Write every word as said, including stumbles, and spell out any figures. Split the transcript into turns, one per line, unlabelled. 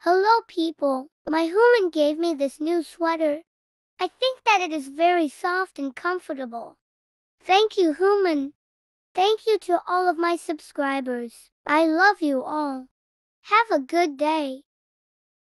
Hello people, my human gave me this new sweater. I think that it is very soft and comfortable. Thank you human. Thank you to all of my subscribers. I love you all. Have a good day.